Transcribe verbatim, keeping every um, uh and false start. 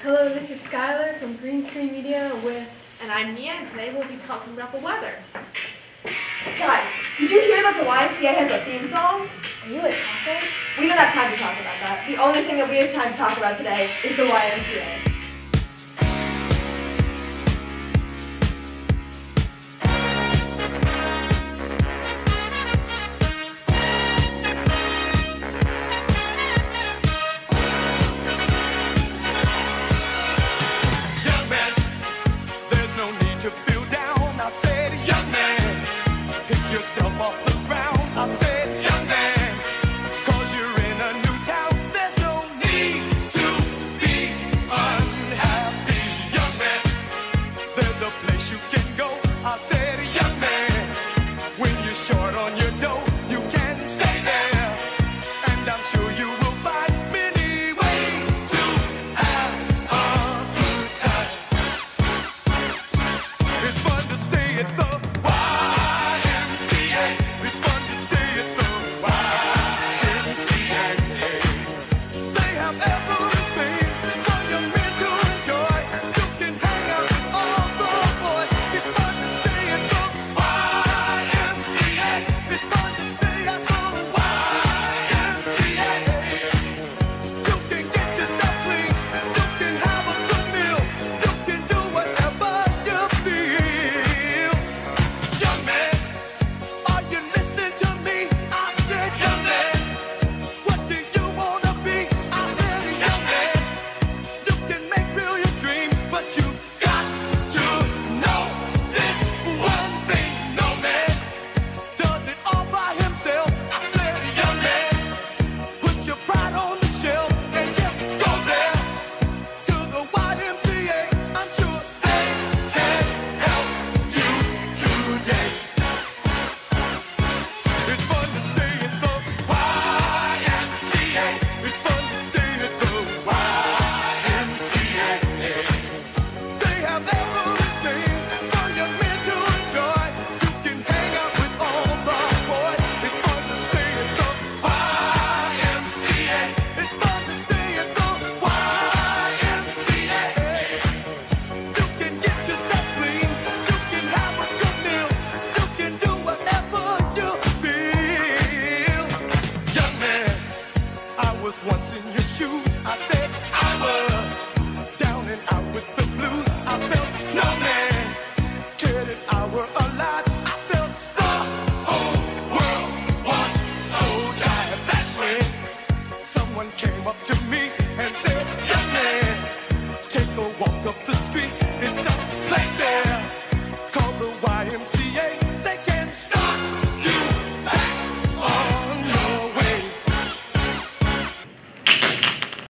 Hello, this is Skylar from Green Screen Media with... And I'm Mia, and today we'll be talking about the weather. Guys, did you hear that the Y M C A has a theme song? Are you like Catholic? We don't have time to talk about that. The only thing that we have time to talk about today is the Y M C A. Yourself off the ground, I said, young man, cause you're in a new town, there's no need to be unhappy, young man, there's a place you can go, I said, young man, when you're short on your dough, you can stay there, and I'm sure you will find many ways to have a good time. It's fun to stay at the once in your shoes, I said I was down and out with the blues. I felt no man cared if I were alive. I felt the whole world was so tired. That's when someone came up to me and said, young man, take a walk up the street. It's a place there called the Y M C A.